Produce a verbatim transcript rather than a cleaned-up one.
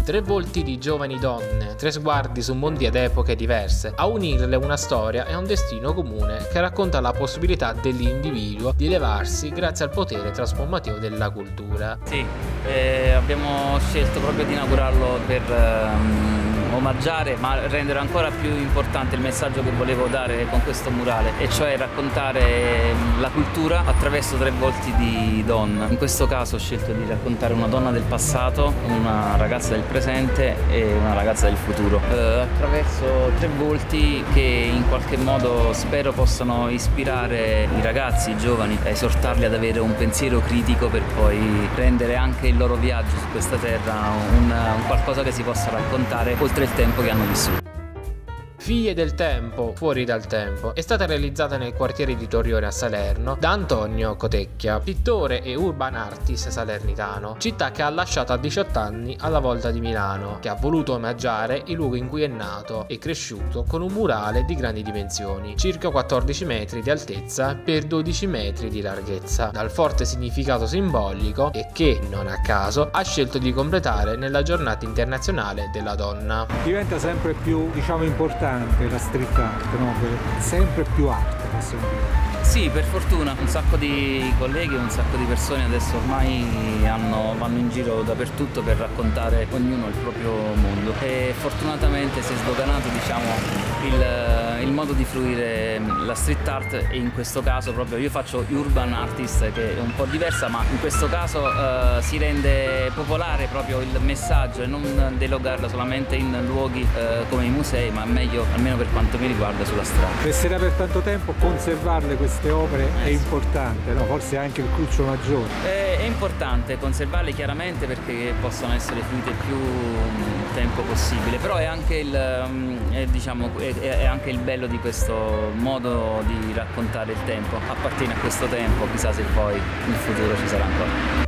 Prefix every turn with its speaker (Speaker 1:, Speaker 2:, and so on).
Speaker 1: Tre volti di giovani donne, tre sguardi su mondi ed epoche diverse, a unirle una storia e un destino comune che racconta la possibilità dell'individuo di elevarsi grazie al potere trasformativo della cultura.
Speaker 2: Sì, eh, abbiamo scelto proprio di inaugurarlo per um, omaggiare, ma rendere ancora più importante il messaggio che volevo dare con questo murale, e cioè raccontare la cultura attraverso tre volti di donna. In questo caso ho scelto di raccontare una donna del passato, una ragazza del presente e una ragazza del futuro, eh, attraverso tre volti che in qualche modo spero possano ispirare i ragazzi, i giovani, esortarli ad avere un pensiero critico per poi rendere anche il loro viaggio su questa terra un, un qualcosa che si possa raccontare oltre il tempo che hanno vissuto.
Speaker 1: Figlie del tempo, fuori dal tempo è stata realizzata nel quartiere di Torrione a Salerno da Antonio Cotecchia, pittore e urban artist salernitano, città che ha lasciato a diciotto anni alla volta di Milano, che ha voluto omaggiare il luogo in cui è nato e cresciuto con un murale di grandi dimensioni, circa quattordici metri di altezza per dodici metri di larghezza, dal forte significato simbolico e che, non a caso, ha scelto di completare nella giornata internazionale della donna.
Speaker 3: Diventa sempre più, diciamo, importante la street art, no? Sempre più arte, possiamo dire.
Speaker 2: Sì, per fortuna un sacco di colleghi, un sacco di persone adesso ormai hanno, vanno in giro dappertutto per raccontare ognuno il proprio mondo, e fortunatamente si è sdoganato, diciamo, il, il modo di fruire la street art, e in questo caso proprio io faccio urban artist, che è un po' diversa, ma in questo caso eh, si rende popolare proprio il messaggio e non delogarla solamente in luoghi eh, come i musei, ma meglio, almeno per quanto mi riguarda, sulla strada.
Speaker 3: Resterà per tanto tempo, conservarle queste opere è importante, no? Forse anche il cruccio maggiore.
Speaker 2: È, è importante conservarle chiaramente perché possono essere fruite più tempo possibile, però è anche il, è, diciamo, è, è anche il bello di questo modo di raccontare il tempo. Appartiene a questo tempo, chissà se poi nel futuro ci sarà ancora.